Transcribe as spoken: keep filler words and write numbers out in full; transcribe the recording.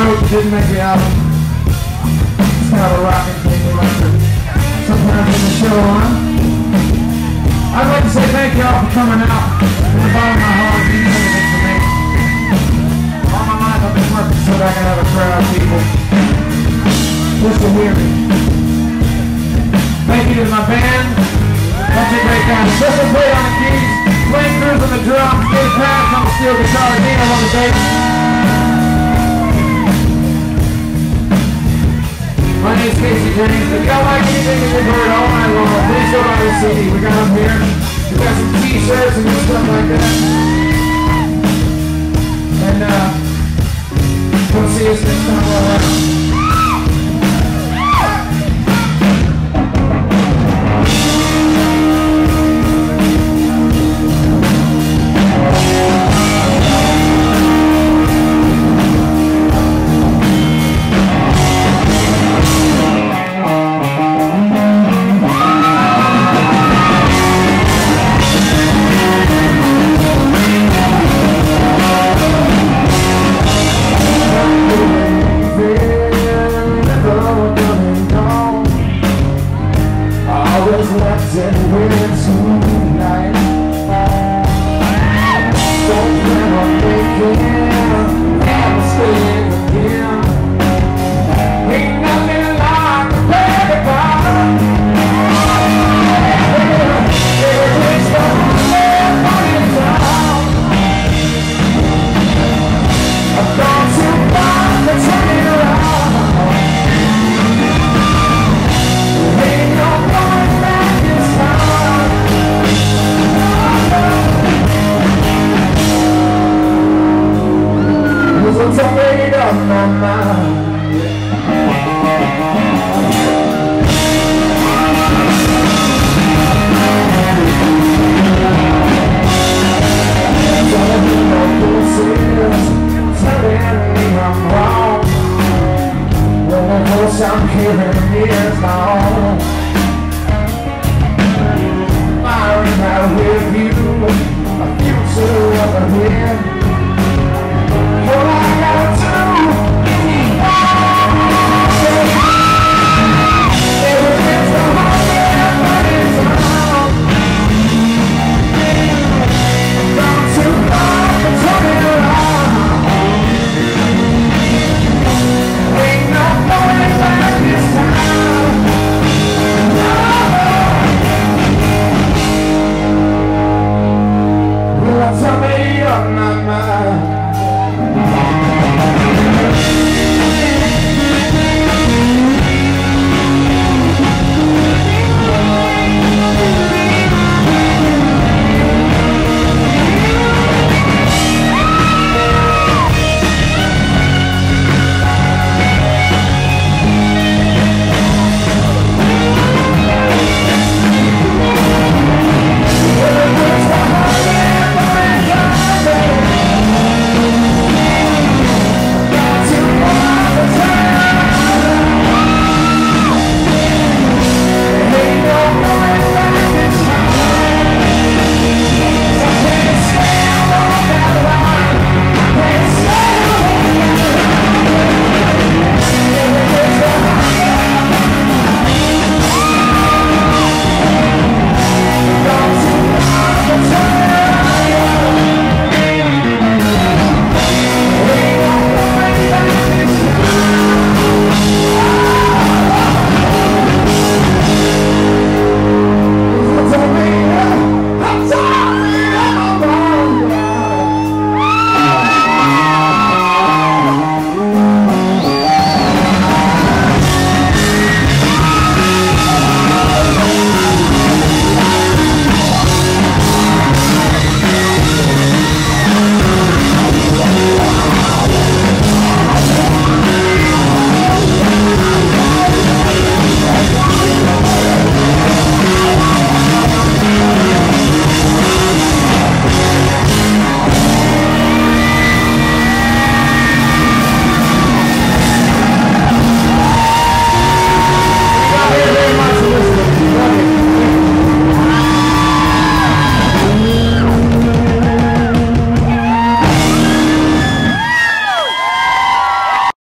wrote and didn't make the album. It's kind of a rocking thing we like to sometimes in the show on. I'd like to say thank you all for coming out. From the bottom of my heart, you do anything for me. All my life I've been working so that I can have a crowd of people just to hear me. Thank you to my band. Bunch of great guys. Special play on the keys, Wayne Cruz on the drums, Dave Patch on the steel guitar, Dino on the bass. My name is Casey James. If y'all like anything that you've heard all night long, please go buy the C D. We got them here. We got some t-shirts and stuff like that. And uh, come see us next time we're around. I'm hearing years long.